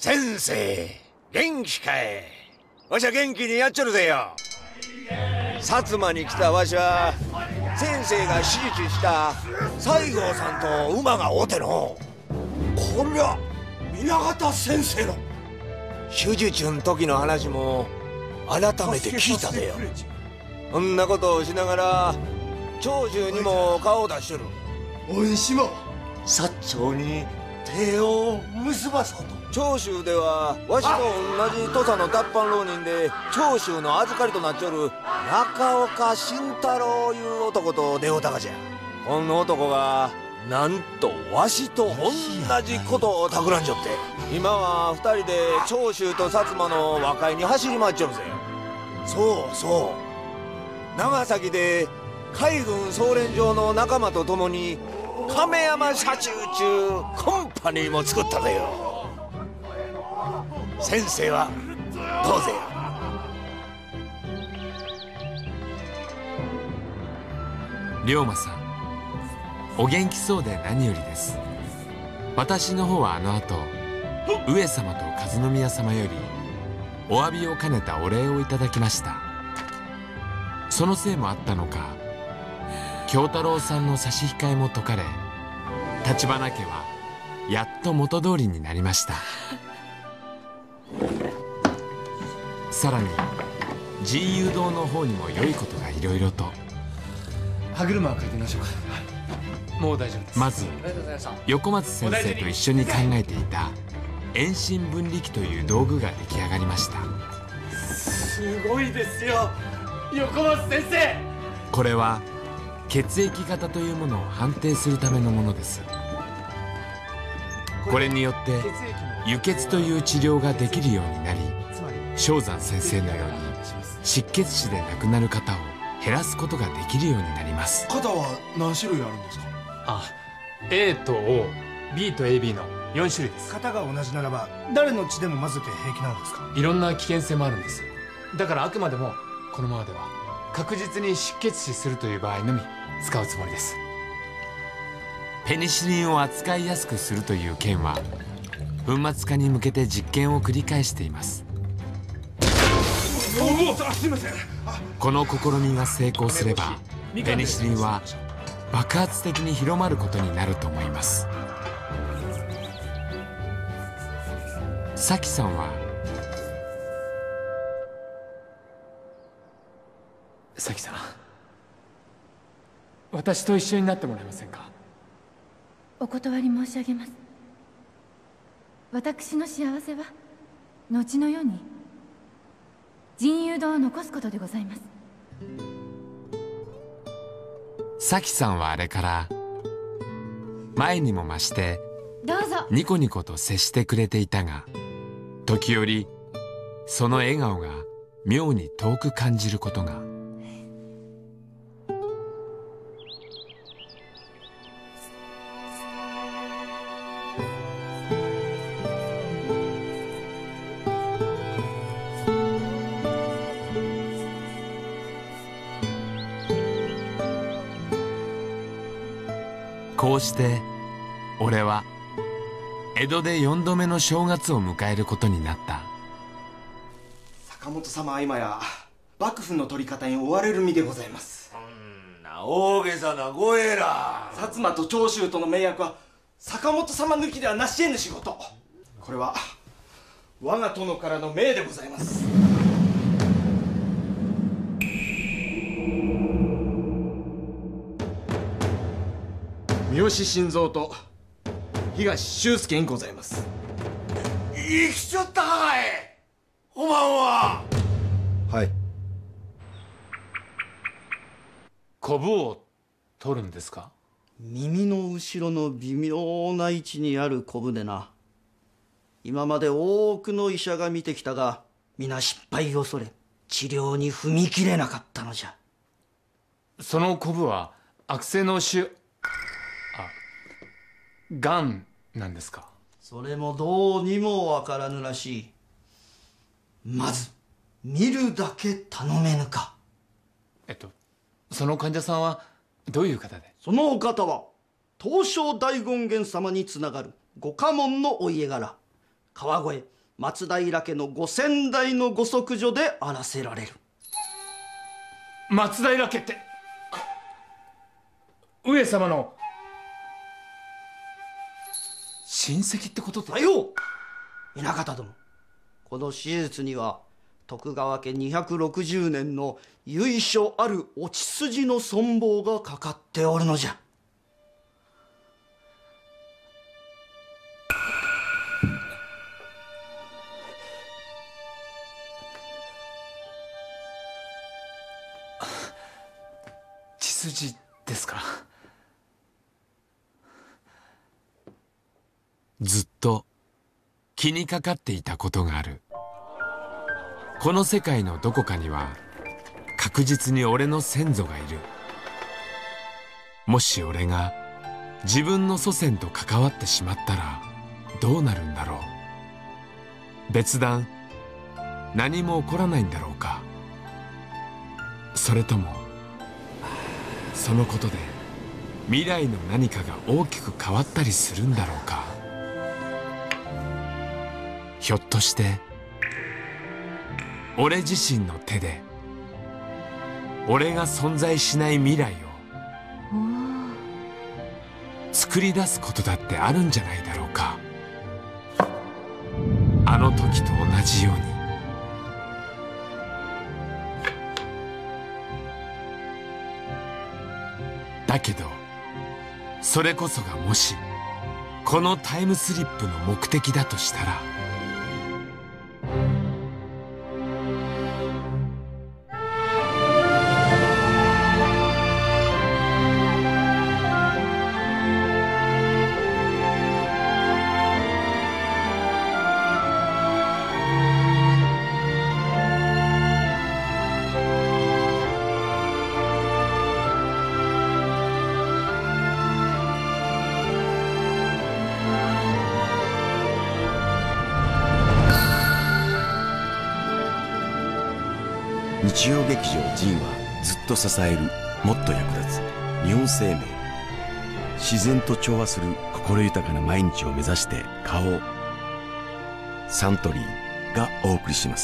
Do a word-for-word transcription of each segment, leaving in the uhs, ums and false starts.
先生元気かい。わしは元気にやっちょるぜよ。薩摩に来たわしは先生が手術した西郷さんと馬がおての。 こりゃ皆方先生の手術の時の話も改めて聞いたぜよ。そんなことをしながら長州にも顔を出しとる。 恩師も薩長に手を結ばそうと。 長州ではわしと同じ土佐の脱藩浪人で長州の預かりとなっちょる中岡慎太郎いう男と出会うたがじゃ。この男がなんとわしと同じことを企んじょって、今は二人で長州と薩摩の和解に走り回っちょるぜ。そうそう、長崎で海軍総連場の仲間と共に亀山社中中コンパニーも作ったぜよ。先生はどうぜよ。 龍馬さん、お元気そうで何よりです。私の方はあの後上様と和宮様よりお詫びを兼ねたお礼をいただきました。そのせいもあったのか、京太郎さんの差し控えも解かれ、橘家はやっと元通りになりました。さらに神雄堂の方にも良いことがいろいろと。 歯車をかけてみましょうか。もう大丈夫です。 まず横松先生と一緒に考えていた遠心分離機という道具が出来上がりました。 すごいですよ横松先生。 これは血液型というものを判定するためのものです。これによって輸血という治療ができるようになり、正山先生のように失血死で亡くなる方を減らすことができるようになります。 型は何種類あるんですか？ あ、A と O、B と エービー のよん種類です。 型が同じならば誰の血でも混ぜて平気なんですか？ いろんな危険性もあるんです。だからあくまでもこのままでは確実に失血死するという場合のみ使うつもりです。 ペニシリンを扱いやすくするという件は粉末化に向けて実験を繰り返しています。この試みが成功すればペニシリンは爆発的に広まることになると思います。さきさんはさきさん、私と一緒になってもらえませんか？ お断り申し上げます。私の幸せは後の世に神雄堂を残すことでございます。 さきさんはあれから前にも増してどうぞ。 ニコニコと接してくれていたが、時折その笑顔が妙に遠く感じることが。こうして俺は江戸でよんどめの正月を迎えることになった。 坂本様は今や幕府の取り方に追われる身でございます。 そんな大げさなごえら。 薩摩と長州との盟約は坂本様抜きではなし得ぬ仕事。これは我が殿からの命でございます。三好晋三と東修介にございます。 生きちょったかいおまんは。 はい。 コブを取るんですか？ 耳の後ろの微妙な位置にあるコブでな。今まで多くの医者が見てきたが皆失敗を恐れ治療に踏み切れなかったのじゃ。 そのコブは悪性の腫、あ、がんなんですか？ それもどうにもわからぬらしい。まず見るだけ頼めぬか。 えっとその患者さんはどういう方で？ そのお方は東照大権現様につながるご家紋のお家柄。 川越松平家のご先代のご息女であらせられる。 松平家って上様の親戚ってことで？ さよう稲形殿、この史実には徳川家にひゃくろくじゅうねんの由緒あるお血筋の存亡がかかっておるのじゃ。 血筋ですか？ ずっと気にかかっていたことがある。この世界のどこかには確実に俺の先祖がいる。もし俺が自分の祖先と関わってしまったらどうなるんだろう。別段何も起こらないんだろうか。それともそのことで未来の何かが大きく変わったりするんだろうか。ひょっとして俺自身の手で俺が存在しない未来を作り出すことだってあるんじゃないだろうか。あの時と同じように。だけどそれこそがもしこのタイムスリップの目的だとしたら、 日曜劇場「ジン」はずっと支える、もっと役立つ日本生命、自然と調和する心豊かな毎日を目指して顔をサントリーがお送りします。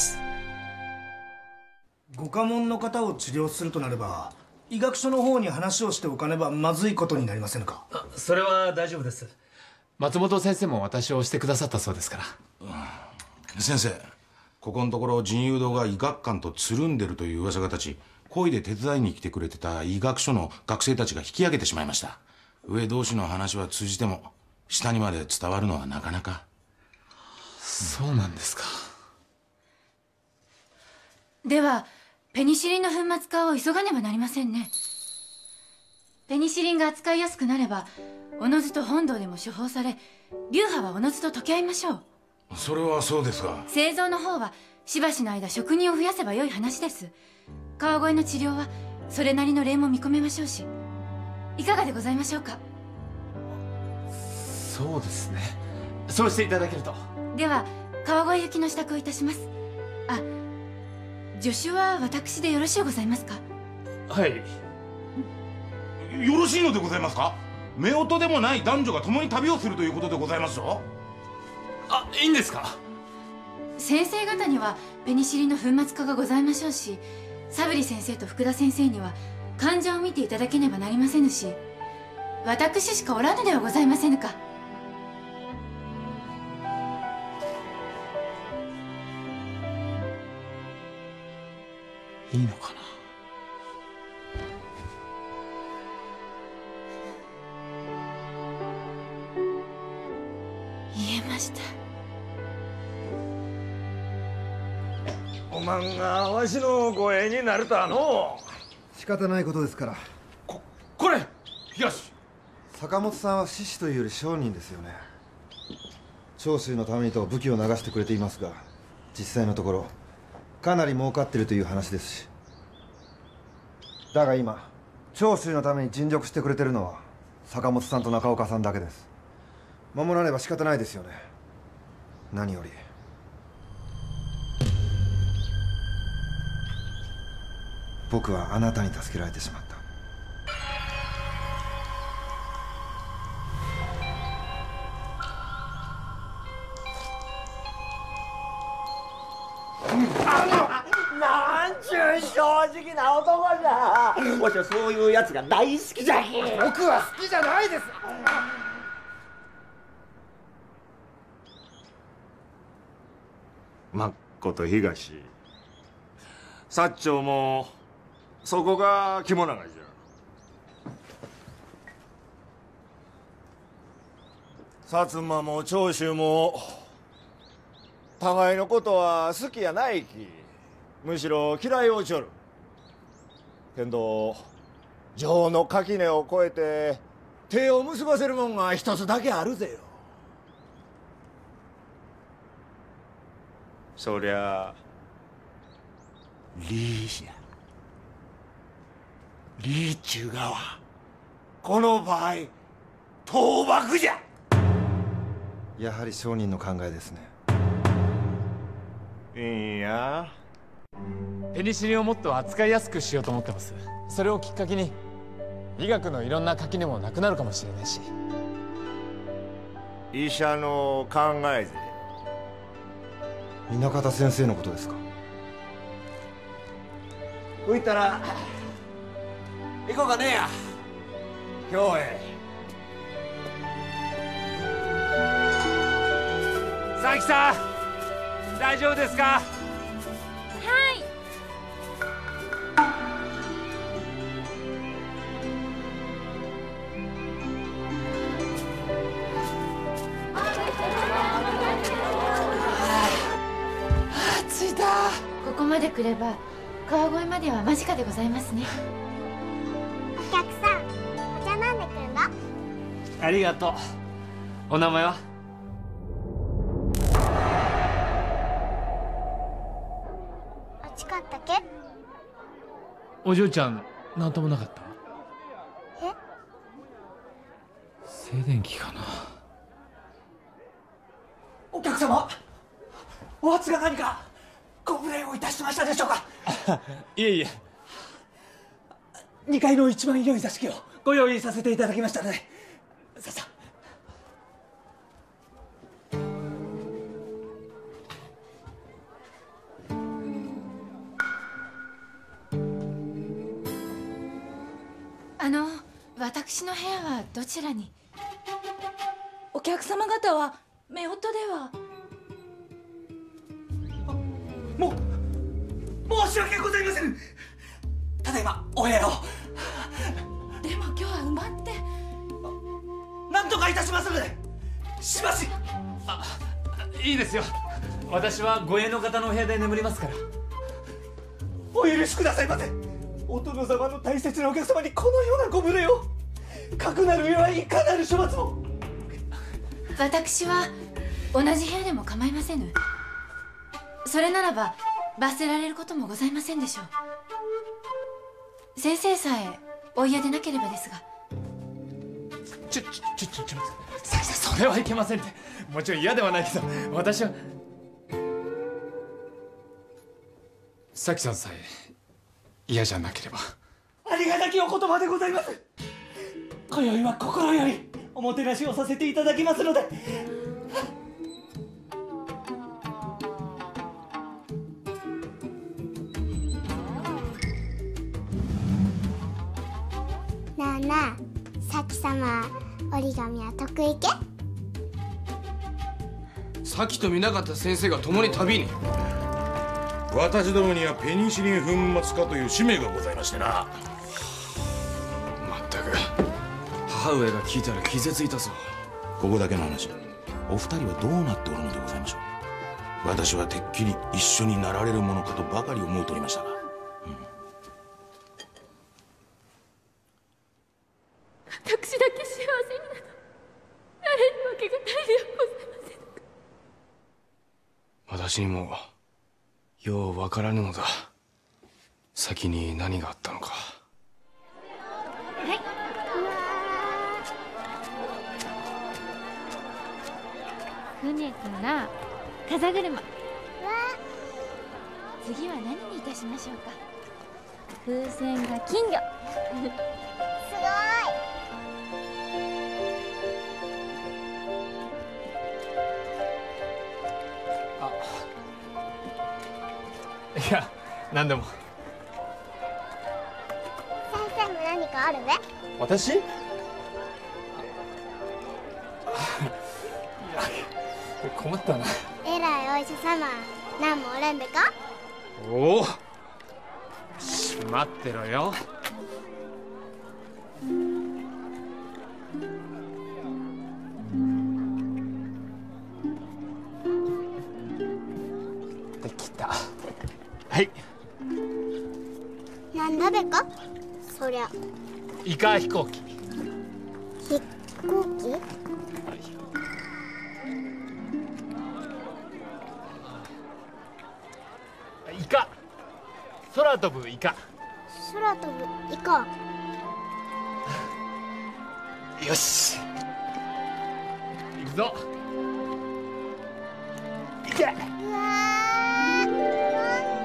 ご家紋の方を治療するとなれば医学書の方に話をしておかねばまずいことになりませんか？ それは大丈夫です。松本先生も私をしてくださったそうですから。 うん、先生、ここのところ仁勇堂が医学館とつるんでるという噂が立ち、恋で手伝いに来てくれてた医学書の学生たちが引き上げてしまいました。上同士の話は通じても下にまで伝わるのはなかなか。 そうなんですか。 ではペニシリンの粉末化を急がねばなりませんね。ペニシリンが扱いやすくなればおのずと本堂でも処方され、流派はおのずと溶け合いましょう。 それはそうですが、 製造の方はしばしの間職人を増やせばよい話です。川越の治療はそれなりの例も見込めましょうし、いかがでございましょうか？ そうですね、そうしていただけると。 では川越行きの支度をいたします。あ、助手は私でよろしゅうございますか？ はい。 よろしいのでございますか？夫婦でもない男女が共に旅をするということでございますぞ。 あ、いいんですか？ 先生方にはペニシリンの粉末化がございましょうし、サブリ先生と福田先生には患者を見ていただけねばなりませぬし、私しかおらぬではございませぬか。 いいのかな。 言えました。 おまんがわしの護衛になるとはのう。 仕方ないことですから。 ここれ東坂本さんは志士というより商人ですよね。長州のためにと武器を流してくれていますが、実際のところかなり儲かってるという話ですし。だが今長州のために尽力してくれてるのは坂本さんと中岡さんだけです。守らねば仕方ないですよね。何より僕はあなたに助けられてしまった。 なんちゅう正直な男じゃ。わしはそういうやつが大好きじゃき。 僕は好きじゃないです。 まっこと東薩長もそこが肝長じゃ。薩摩も長州も互いのことは好きやないき、むしろ嫌いをちょる。けんど情の垣根を越えて手を結ばせるもんが一つだけあるぜよ。そりゃリーや。リーちゅうがはこの場合倒幕じゃ。 やはり商人の考えですね。 いいや。 ペニシリンをもっと扱いやすくしようと思ってます。それをきっかけに医学のいろんな垣根もなくなるかもしれないし。 医者の考えぜ。 南方先生のことですか。 ほいったら行こうかねえや京へ。 佐伯さん、大丈夫ですか？ はい。 あ、着いた。 ここまで来れば川越までは間近でございますね。 お客さん、お茶飲んでくるの？ ありがとう。お名前は？ 暑かったけ？ お嬢ちゃん、なんともなかった？ え？ 静電気かな。 お客様、お初が何かご無礼をいたしましたでしょうか？ いえいえ。 にかいの一番良い座敷をご用意させていただきましたので、さあさあ。 あの、私の部屋はどちらに？ お客様方は夫婦では？ もう申し訳ございません。ただいまお部屋を。 でも今日は埋まって。 何とかいたしますので。しばし。 あ、いいですよ。私は護衛の方のお部屋で眠りますから。 お許しくださいませ。お殿様の大切なお客様にこのようなご無礼を。かくなる上はいかなる処罰も。 私は同じ部屋でも構いませぬ。それならば罰せられることもございませんでしょう。先生さえお嫌でなければですが。 ちょちょちょちょちょ佐伯さん、それはいけませんって。もちろん嫌ではないけど、私は佐伯さんさえ嫌じゃなければ。 ありがたきお言葉でございます。今宵は心よりおもてなしをさせていただきますので。 なあなあ、さき様、折り紙は得意け？ さきと南方先生が共に旅に。 私どもにはペニシリン粉末化という使命がございましてな。 まったく、母上が聞いたら傷ついたぞ。 ここだけの話、お二人はどうなっておるのでございましょう。私はてっきり一緒になられるものかとばかり思うておりましたが、うん、 私だけ幸せになどなれるわけがないではございませんか。 私にもようわからぬのだ。先に何があったのか。 はい。船から風車。次は何にいたしましょうか。風船が金魚。 すごい。 や、何でも。 先生も何かあるべ？ 私？いや、困ったな。 えらいお医者様、何もおれんでか？ おお、しまってろよ。できた。はい。 なんだべか？そりゃ。 イカ飛行機。 飛行機？ イカ。空飛ぶイカ。 空飛ぶイカ。 よし。行くぞ。行け。 うわー、飛んだ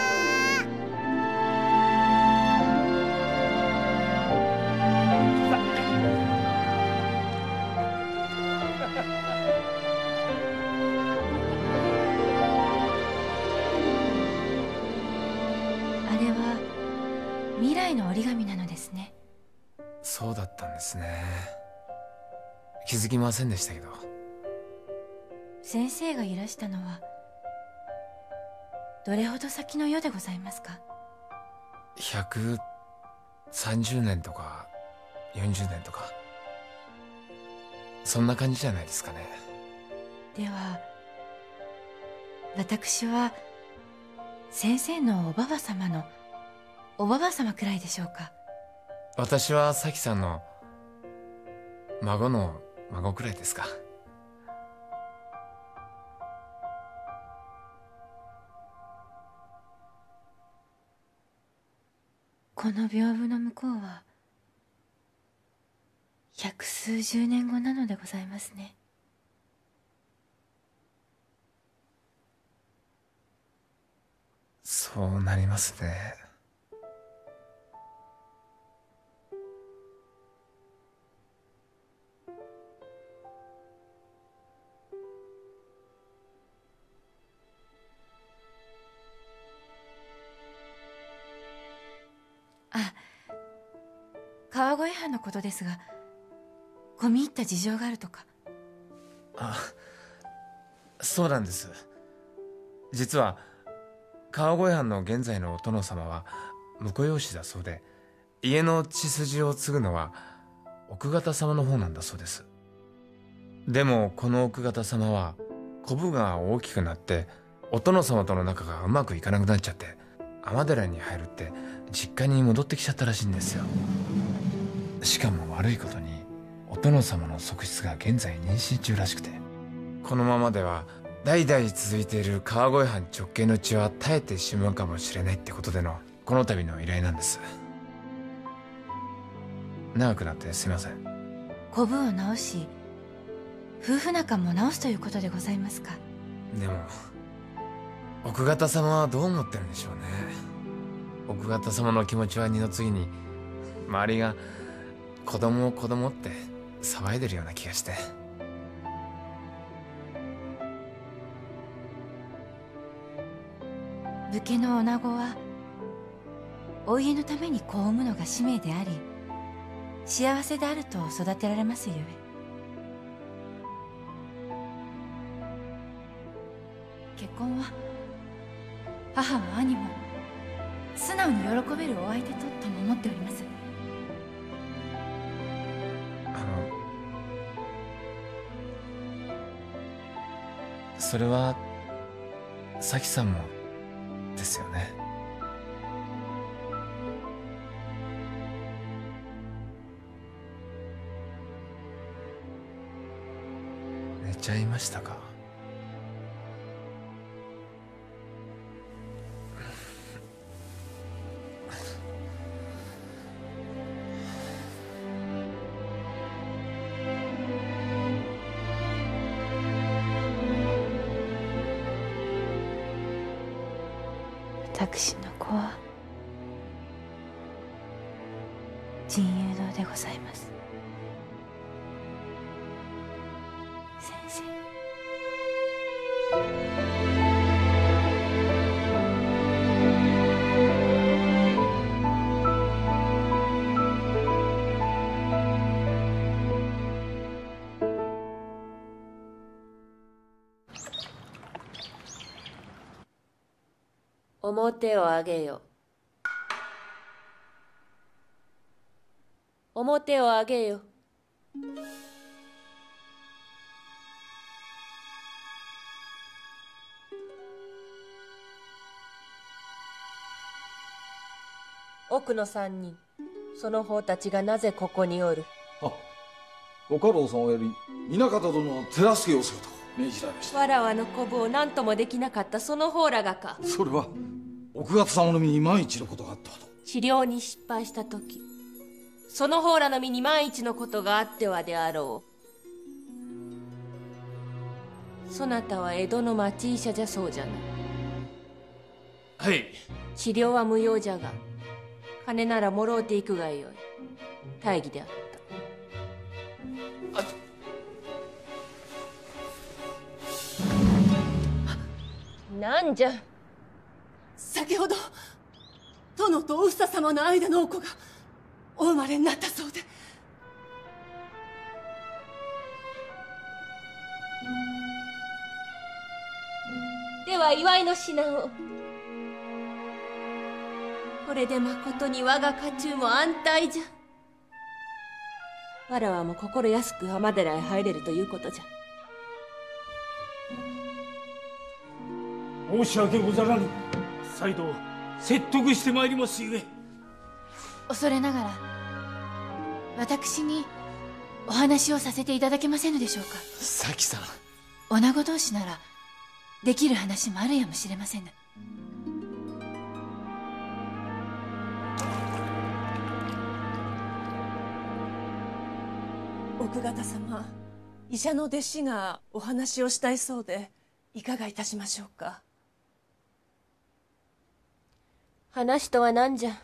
あれは未来の折り紙なのですね。 そうだったんですね。気づきませんでしたけど。 先生がいらしたのはどれほど先の世でございますか？ ひゃくさんじゅうねんとかよんじゅうねんとか、そんな感じじゃないですかね。 では私は先生のおばば様のおばば様くらいでしょうか？ 私はさきさんの孫の孫くらいですか。 この屏風の向こうは百数十年後なのでございますね。 そうなりますね。 あ、川越藩のことですが、込み入った事情があるとか。 あ、そうなんです。実は川越藩の現在のお殿様は婿養子だそうで、家の血筋を継ぐのは奥方様の方なんだそうです。でもこの奥方様はこぶが大きくなってお殿様との仲がうまくいかなくなっちゃって、尼寺に入るって実家に戻ってきちゃったらしいんですよ。しかも悪いことにお殿様の側室が現在妊娠中らしくて、このままでは代々続いている川越藩直系の血は絶えてしまうかもしれないってことでのこの度の依頼なんです。長くなってすいません。 こぶを直し夫婦仲も直すということでございますか？ でも奥方様はどう思ってるんでしょうね。奥方様の気持ちは二の次に、周りが子供子供って騒いでるような気がして。 武家の女子はお家のために子を産むのが使命であり、幸せであると育てられますゆえ。結婚は母も兄も素直に喜べるお相手ととも思っております。 あのそれはさきさんもですよね。寝ちゃいましたか？ 私の子は神雄堂でございます。先生。 面を上げよ。面を上げよ。奥の三人、その方たちがなぜここにおる？ あ、ご家老様より南方殿の手助けをすると命じられました。 わらわの子分を何ともできなかったその方らがか？ それは奥方様の身に万一のことがあったと。 治療に失敗した時、その方らの身に万一のことがあってはであろう。そなたは江戸の町医者じゃそうじゃな。 はい。 治療は無用じゃが、金ならもろうていくがよい。大義であった。なんじゃ。 先ほど殿とお房様の間のお子がお生まれになったそうで。 では祝いの品を。これでまことに我が家中も安泰じゃ。わらわも心安く浜寺へ入れるということじゃ。 申し訳ござらぬ。再度説得してまいりますゆえ。 恐れながら私にお話をさせていただけませぬでしょうか。 咲さん、 女子同士ならできる話もあるやもしれませぬ。 奥方様、医者の弟子がお話をしたいそうで、いかがいたしましょうか。 話とは何じゃ。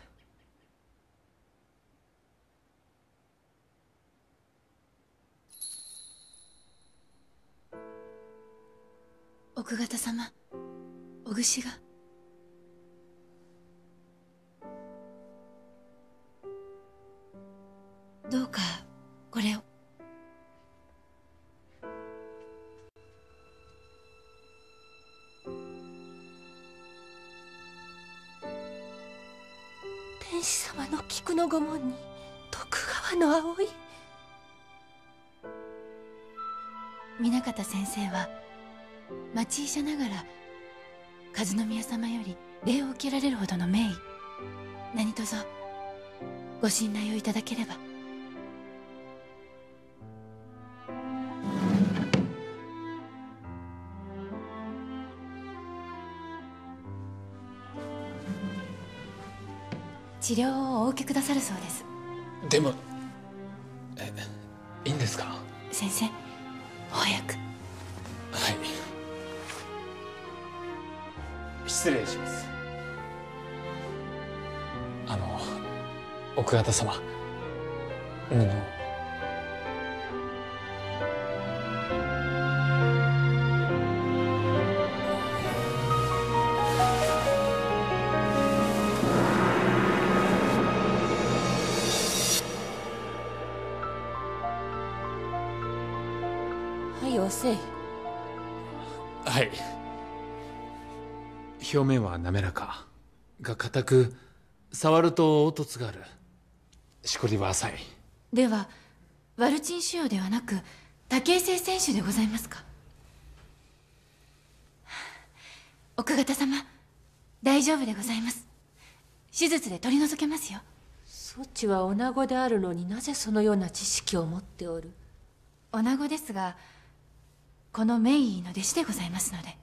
奥方様、お串が。どうかこれを。 天使様の菊の御紋に徳川の葵。 南方先生は町医者ながら和宮様より礼を受けられるほどの名医。何卒ご信頼をいただければ。治療をお受けくださるそうです。 でもえいいんですか？ 先生、お早く。 はい、失礼します。あの奥方様、布を。 はい、おせい。 はい。表面は滑らかが硬く、触ると凹凸がある。しこりは浅い。 ではワルチン腫瘍ではなく多形性腺腫でございますか？奥方様、大丈夫でございます。手術で取り除けますよ。 そちは女子であるのになぜそのような知識を持っておる？ 女子ですが、この名医の弟子でございますので。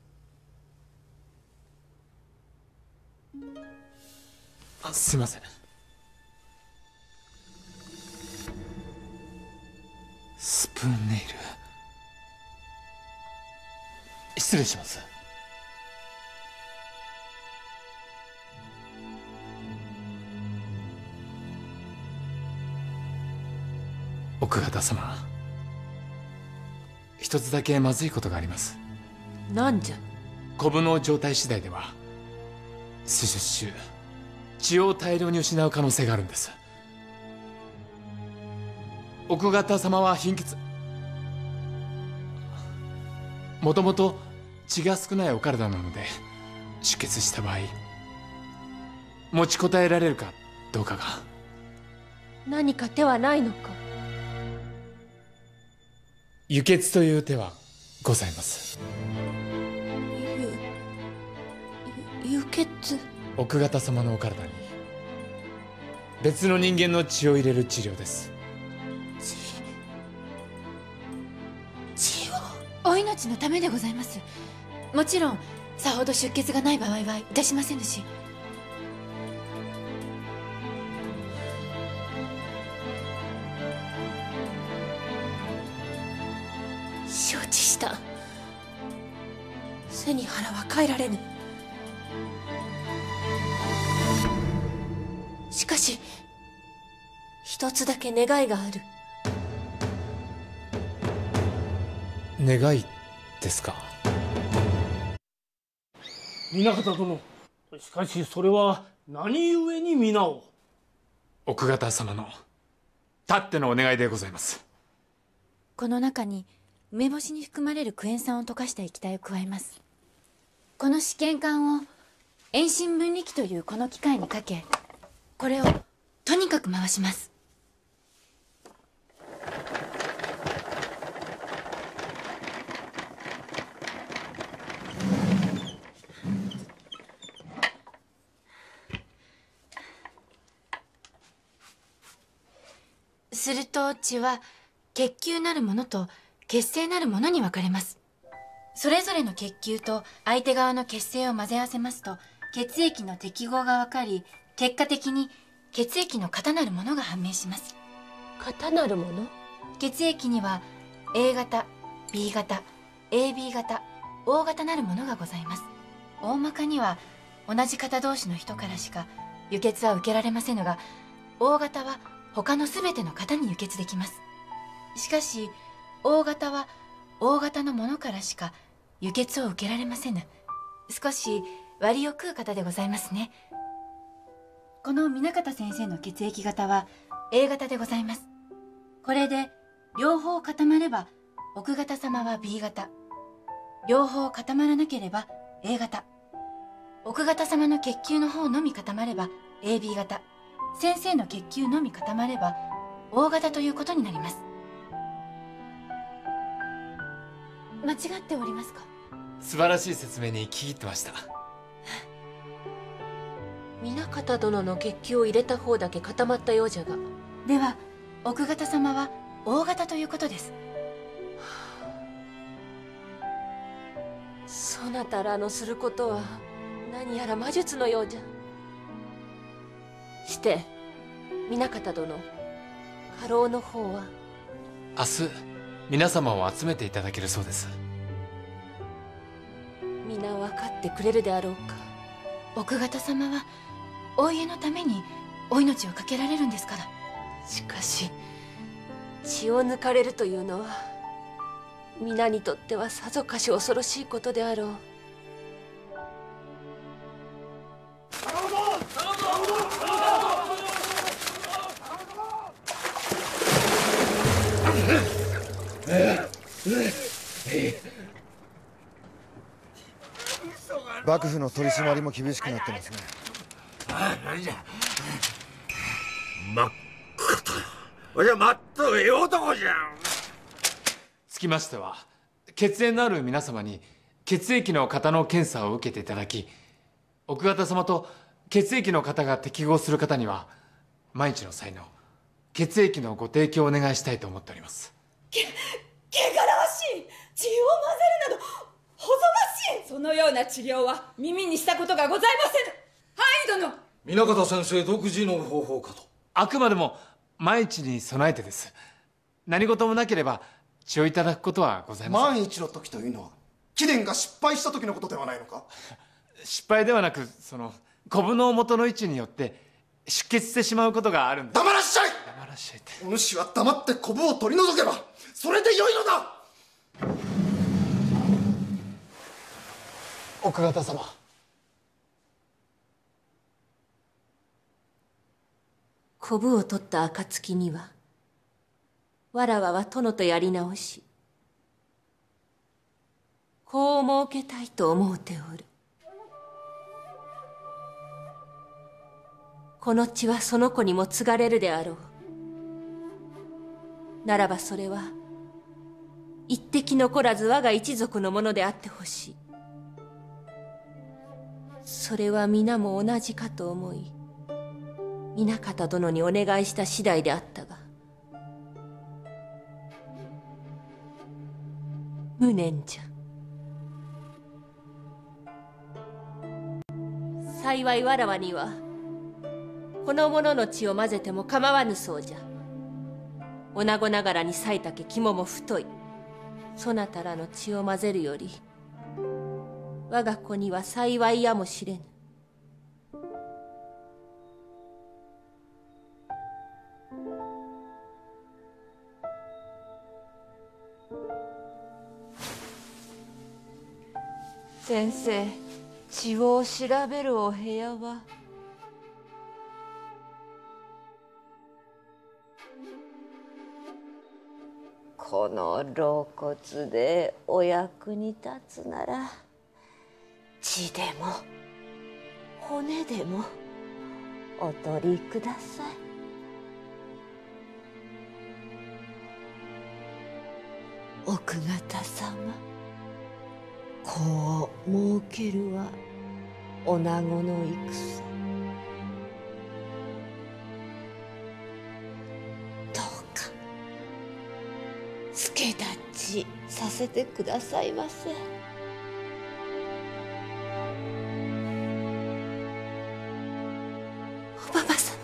あ、すいません。スプーンネイル、失礼します。奥方様、一つだけまずいことがあります。 なんじゃ？ コブの状態次第では手術中血を大量に失う可能性があるんです。奥方様は貧血、もともと血が少ないお体なので、 出血した場合持ちこたえられるかどうかが。 何か手はないのか。 輸血という手はございます。 ゆ輸血。 奥方様のお体に別の人間の血を入れる治療です。 血を。 お命のためでございます。もちろんさほど出血がない場合はいたしませぬし。 承知した。背に腹は変えられぬ。しかし一つだけ願いがある。 願いですか。 南方殿、しかしそれは何故に皆を。 奥方様のたってのお願いでございます。 この中に梅干しに含まれるクエン酸を溶かした液体を加えます。この試験管を遠心分離機というこの機械にかけ、これをとにかく回します。すると血は血球なるものと血清なるものに分かれます。それぞれの血球と相手側の血清を混ぜ合わせますと血液の適合が分かり、結果的に血液の型なるものが判明します。 型なるもの？ 血液には A 型、B 型、エービー 型、O 型なるものがございます。大まかには同じ型同士の人からしか輸血は受けられませぬが、O 型は他のすべての型に輸血できます。しかし O 型は O 型のものからしか輸血を受けられませぬ。少し割を食う方でございますね。この南方先生の血液型は A 型でございます。これで両方固まれば奥方様は B 型、両方固まらなければ A 型、奥方様の血球の方のみ固まれば エービー 型、先生の血球のみ固まれば O 型ということになります。間違っておりますか？ 素晴らしい説明に聞き入ってました。 南方殿の血球を入れた方だけ固まったようじゃが。 では奥方様は O 型ということです。 そなたらのすることは何やら魔術のようじゃ。して南方殿、家老の方は？ 明日皆様を集めていただけるそうです。 皆分かってくれるであろうか。 奥方様はお家のためにお命をかけられるんですから。 しかし血を抜かれるというのは皆にとってはさぞかし恐ろしいことであろう。 幕府の取り締まりも厳しくなってますね。 ああ、何じゃ。まっこと。わしはまっとええ男じゃん。 つきましては血縁のある皆様に血液の型の検査を受けていただき、奥方様と血液の型が適合する方には万一の際の血液のご提供をお願いしたいと思っております。 け汚らわしい。血を混ぜるなどほぞましい。そのような治療は耳にしたことがございませぬ。はい殿。 南方先生独自の方法かと。 あくまでも万一に備えてです。何事もなければ血をいただくことはございません。 万一の時というのは貴殿が失敗した時のことではないのか？ 失敗ではなく、そのコブの元の位置によって出血してしまうことがあるんです。 黙らっしゃい。 黙らっしゃいって。 お主は黙ってコブを取り除けばそれでよいのだ。 奥方様、 コブを取った暁にはわらわは殿とやり直し子を設けたいと思うておる。 この血はその子にも継がれるであろう。ならばそれは一滴残らず我が一族のものであってほしい。それは皆も同じかと思い南方殿にお願いした次第であったが、無念じゃ。幸いわらわにはこの者の血を混ぜても構わぬそうじゃ。女子ながらに咲いたけ肝も太いそなたらの血を混ぜるより我が子には幸いやもしれぬ。先生、血を調べるお部屋は？この肋骨でお役に立つなら血でも骨でもお取りください。奥方様、子を設けるは女子の戦。どうか助立ちさせてくださいませ。おばば様。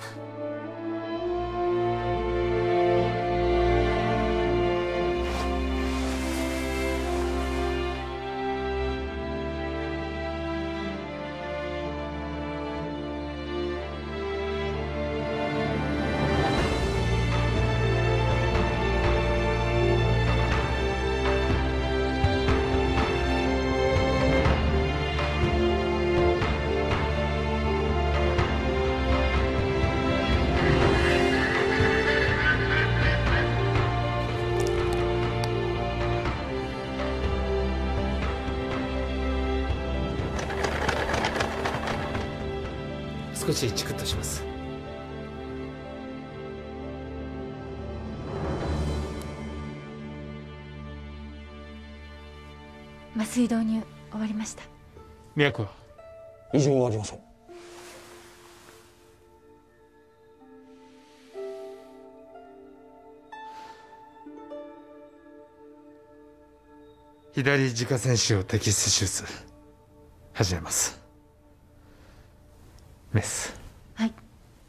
少しチクッとします。 麻酔導入終わりました。 脈は？ 異常はありません。 左耳下腺腫瘍摘出手術始めます。メス。 はい。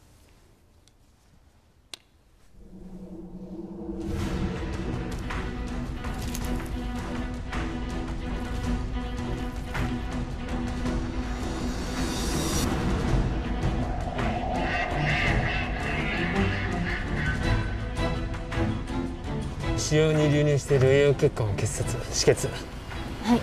腫瘍に流入している栄養血管を結紮、止血。 はい。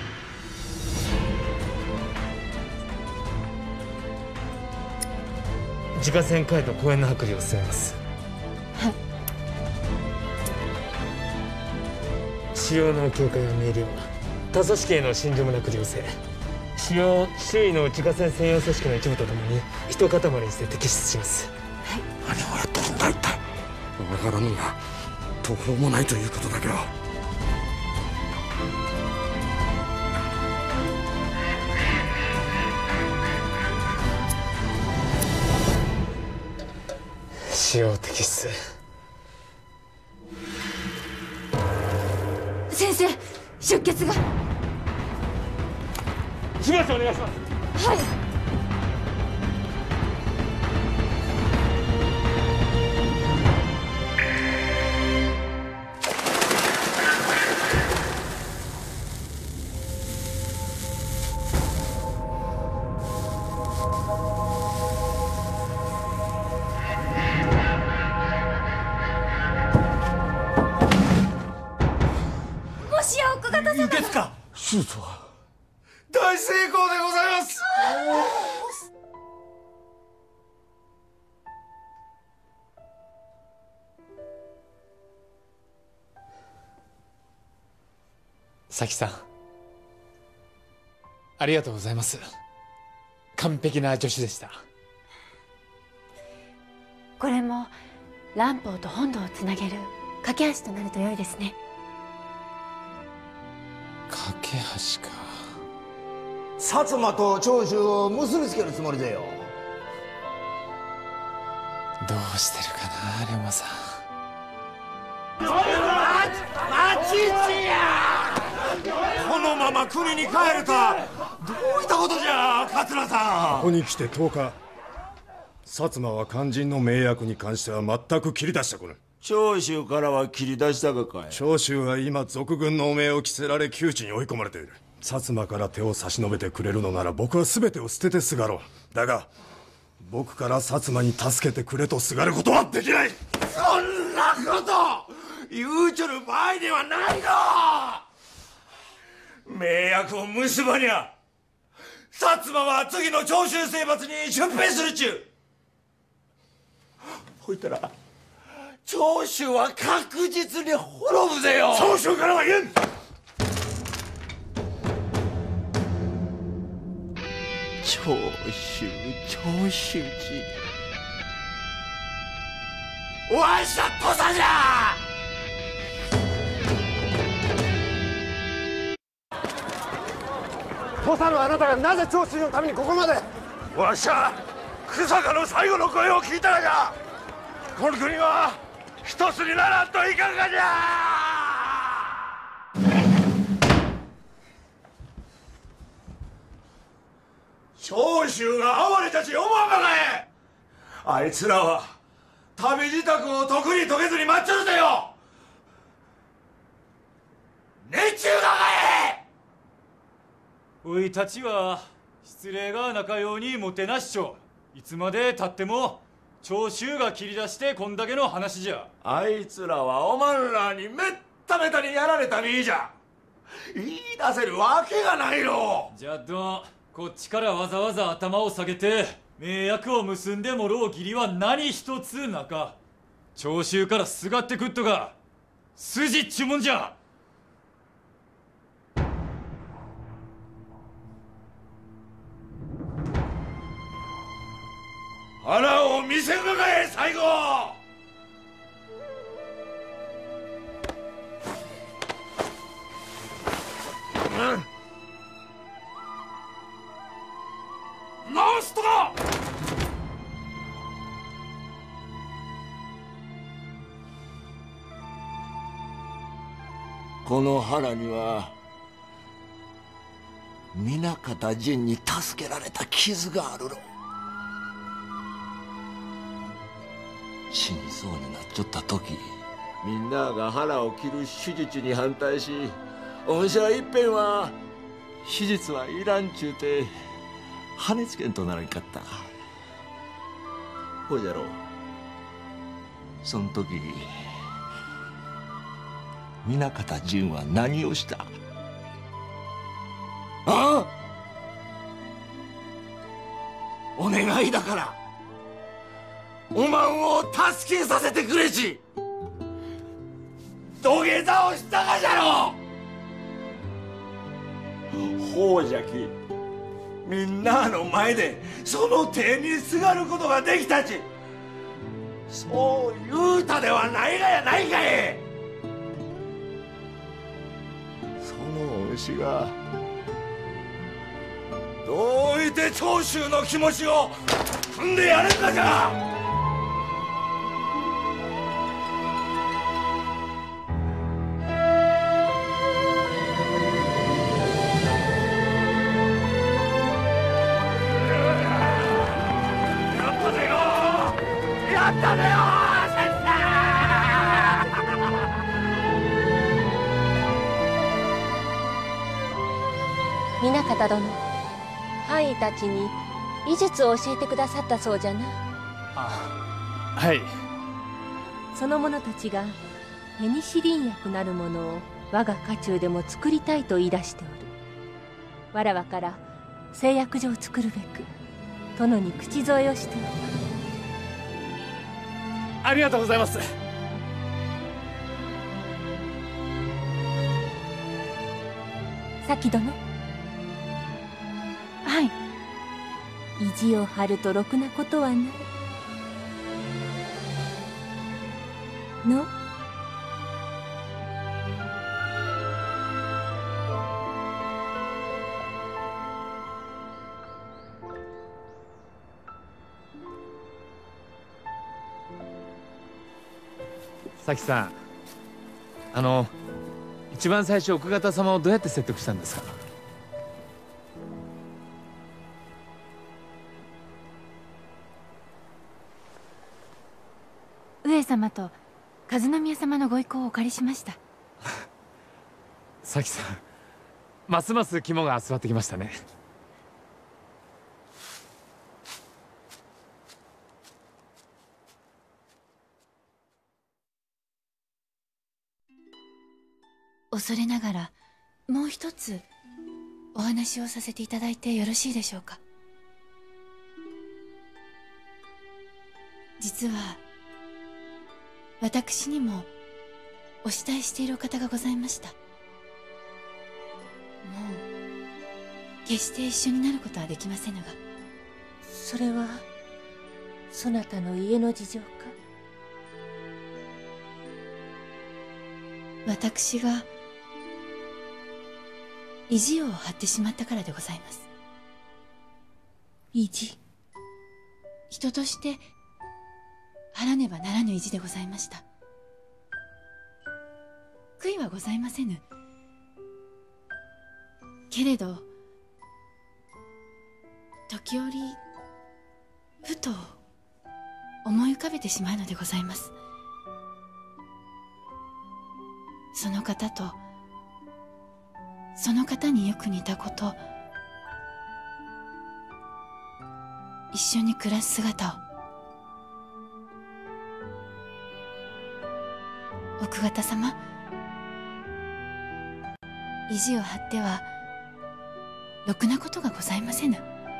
耳下腺回路後円の剥離を進めます。 はい。 腫瘍の境界が見えるような多組織への浸潤もなく良性。腫瘍周囲の耳下腺専用組織の一部とともに一塊にして摘出します。 はい。 何をやってるんだ一体。わからぬが途方もないということだけは。 腫瘍摘出。 先生、出血が。 手術お願いします。 はい。 輸血か。 手術は大成功でございます。 咲さん、ありがとうございます。完璧な助手でした。 これも蘭方と本堂をつなげる架け橋となると良いですね。 架け橋か。 薩摩と長州を結びつけるつもりでよ。 どうしてるかな龍馬さん。 待ちちや。このまま国に帰るとはどういったことじゃ桂さん。 ここに来てとおか、薩摩は肝心の盟約に関しては全く切り出してこぬ。 長州からは切り出したがかい。 長州は今賊軍の汚名を着せられ窮地に追い込まれている。薩摩から手を差し伸べてくれるのなら僕は全てを捨ててすがろう。だが僕から薩摩に助けてくれとすがることはできない。 そんなこと言うちょる場合ではないの。盟約を結ばにゃ薩摩は次の長州征伐に出兵するっちゅう。ほいたら長州は確実に滅ぶぜよ。 長州からは言えん。 長州長州寺お会いした土佐じゃ。 土佐のあなたがなぜ長州のためにここまで。わしゃ久坂の最後の声を聞いたがじゃ。この国は一つにならんといかんがじゃ。 長州が哀れたち思わんばかい。あいつらは旅支度を特に解けずに待っちょるぜよ。熱中がかえ。 おいたちは失礼がなかようにもてなしちょ。いつまでたっても長州が切り出してこんだけの話じゃ。 あいつらはおまんらにめっためたにやられたみーじゃ。言い出せるわけがないの。 じゃどこっちからわざわざ頭を下げて盟約を結んでもろう義理は何一つなか。長州からすがってくっとが筋っちゅうもんじゃ。 腹を見せんのかい最後。うん直すとか。この腹には南方仁に助けられた傷があるろ。死にそうになっちゃった時みんなが腹を切る手術に反対し、お主はいっぺんは手術はいらんちゅうて羽根つけんとならんかった。ほうじゃろう。その時南方仁は何をした。ああお願いだからおまんを助けさせてくれし。土下座をしたがじゃろう。ほうじゃきみんなの前でその手にすがることができたち、そう言うたではないがやないかい。そのお主がどういて長州の気持ちを汲んでやれんかじゃ。やったねよ先生。 南方殿、藩医たちに医術を教えてくださったそうじゃな。 あ、はい。 その者たちがペニシリン薬なるものを我が家中でも作りたいと言い出しておる。わらわから製薬所を作るべく殿に口添えをしておる。 ありがとうございます。 咲殿。 はい。 意地を張るとろくなことはない。 の？ さきさん、あの一番最初奥方様をどうやって説得したんですか？ 上様と和宮様のご意向をお借りしました。 さきさん、ますます肝が据わってきましたね。 恐れながらもう一つお話をさせていただいてよろしいでしょうか。実は私にもお慕いしているお方がございました。もう決して一緒になることはできませぬが。 それはそなたの家の事情か？ 私が意地を張ってしまったからでございます。 意地？ 人として張らねばならぬ意地でございました。悔いはございませぬ。けれど時折ふと思い浮かべてしまうのでございます。その方とその方によく似たこと、一緒に暮らす姿を。奥方様、意地を張ってはろくなことがございませぬ。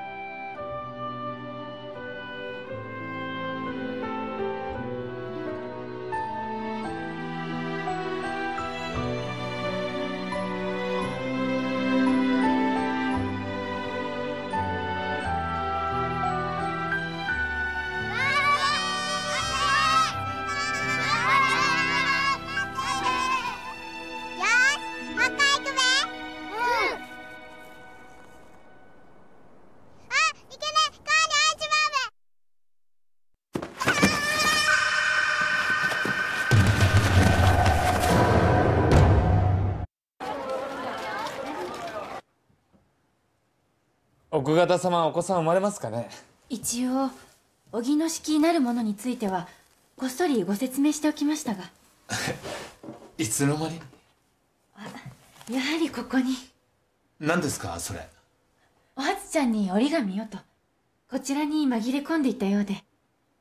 奥方様、お子さん生まれますかね？ 一応荻の式なるものについてはこっそりご説明しておきましたが。 いつの間に？ やはりここに。 何ですかそれ？ お初ちゃんに折り紙をとこちらに紛れ込んでいたようで。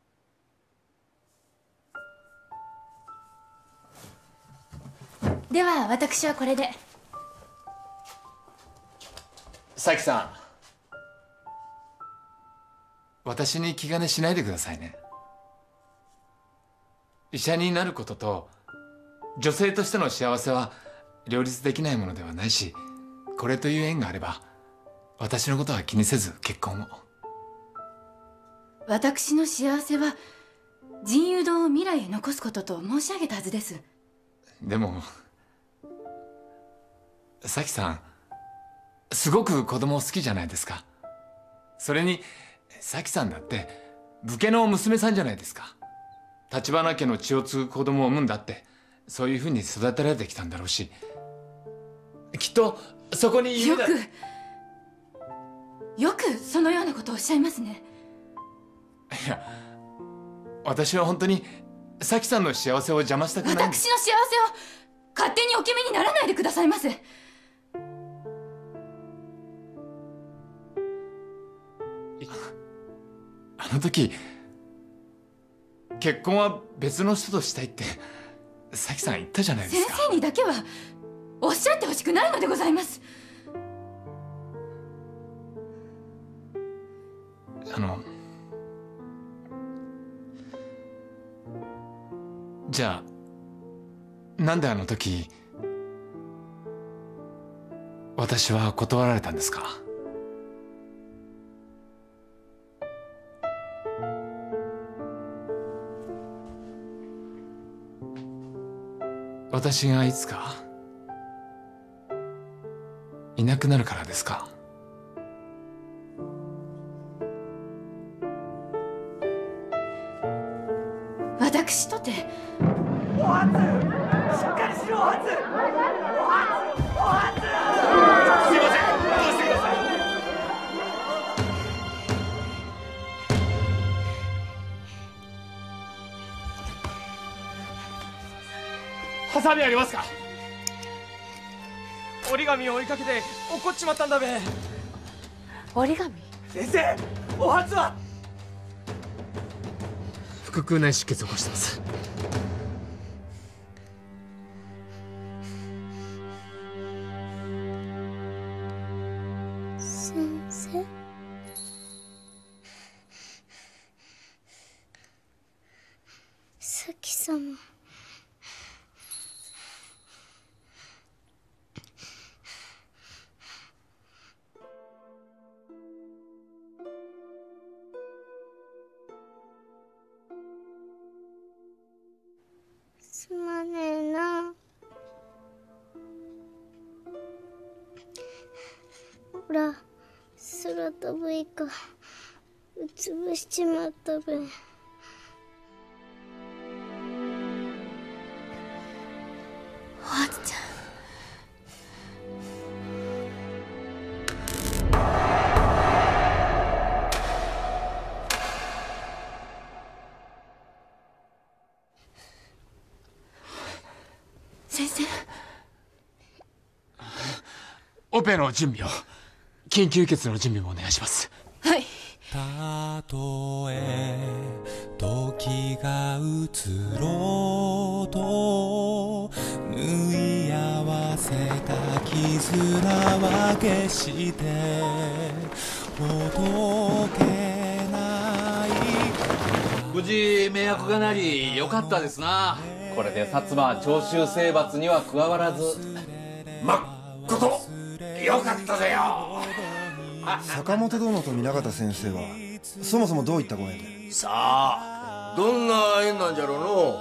では私はこれで。 さきさん、私に気兼ねしないでくださいね。医者になることと女性としての幸せは両立できないものではないし、これという縁があれば私のことは気にせず結婚を。 私の幸せは神雄堂を未来へ残すことと申し上げたはずです。 でもさきさん、すごく子供好きじゃないですか。それにさきさんだって武家の娘さんじゃないですか。橘家の血を継ぐ子供を産むんだって、そういうふうに育てられてきたんだろうし、きっとそこに夢だ。 よくよくそのようなことをおっしゃいますね。 いや、私は本当にさきさんの幸せを邪魔したくない。 私の幸せを勝手にお決めにならないでくださいませ。 あの時結婚は別の人としたいってさきさん言ったじゃないですか。 先生にだけはおっしゃってほしくないのでございます。 あのじゃあなんであの時私は断られたんですか？ 私がいつかいなくなるからですか？ 私とて。 お初、しっかりしろお初。お初、お初。すいません、どうしてください。 ハサミありますか？折り紙を追いかけて落っこっちまったんだべ。 折り紙？ 先生、お初は？ 腹腔内出血を起こしてます。 先生、咲様。すまねえな。ほら、空飛ぶイカうつぶしちまったべ。 お初ちゃん。先生、 オペの準備を、緊急輸血の準備もお願いします。 はい。 たとえ時が移ろうと縫い合わせた絆は決してほどけない。 無事迷惑がなりよかったですな。これで薩摩は長州征伐には加わらず。 まっことよかったぜよ。 坂本殿と南方先生はそもそもどういったご縁で？ さあ、どんな縁なんじゃろうの。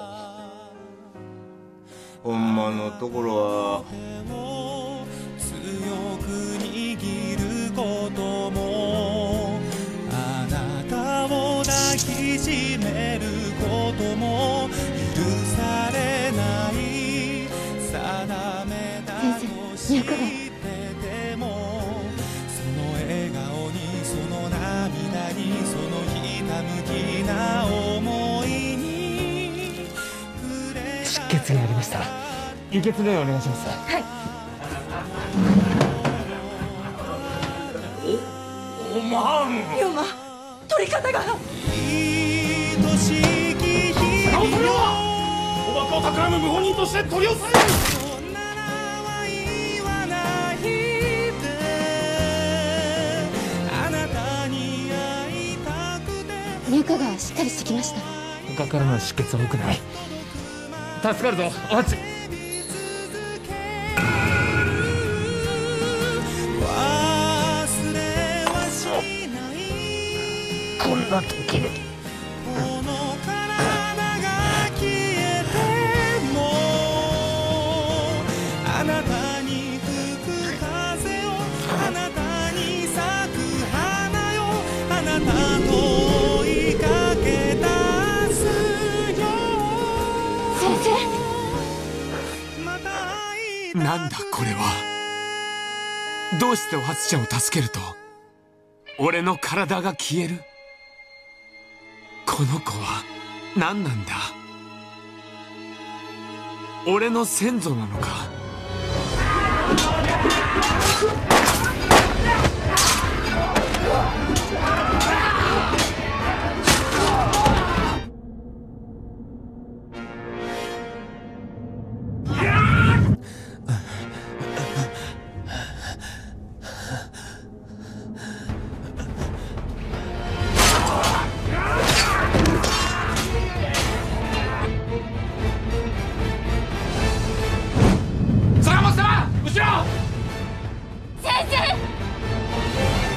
ほんまのところは強く握ることもあなたを抱きしめることも許されない定めだと知っててもその笑顔にその涙にそのひたむきな思いに出血がありました。輸血の用お願いします。 はい。 お、おまん。 龍馬、取り方が。 愛しき日々を賭博を企む無本人として取り押さえる。 脈がしっかりしてきました。 他からの出血は多くない。助かるぞ、お初。こんな時にあなたに吹く風をあなたに咲く花よあなたと追いかけ出すよ。 先生、なんだこれは。どうしてお初ちゃんを助けると俺の体が消える。この子は何なんだ。俺の先祖なのか。 坂本様、後ろ。 生！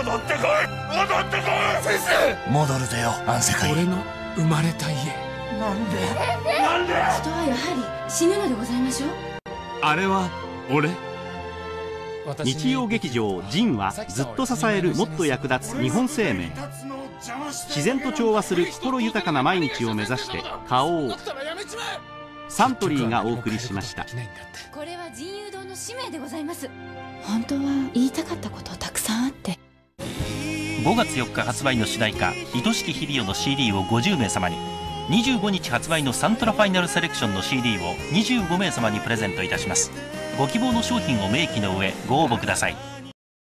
戻ってこい戻ってこい先生戻るぜよ安世界俺の生まれた家。 なんでなんで人はやはり死ぬのでございましょう。 あれは俺。 日曜劇場「ジン」はずっと支えるもっと役立つ日本生命、自然と調和する心豊かな毎日を目指して花王サントリーがお送りしました。 これは神雄堂の使命でございます。本当は言いたかったことたくさんあって。 ごがつよっか発売の主題歌「愛しき日々よ」の シーディー をごじゅうめいさまに、にじゅうごにち発売のサントラファイナルセレクションの シーディー をにじゅうごめいさまにプレゼントいたします。ご希望の商品を明記の上ご応募ください。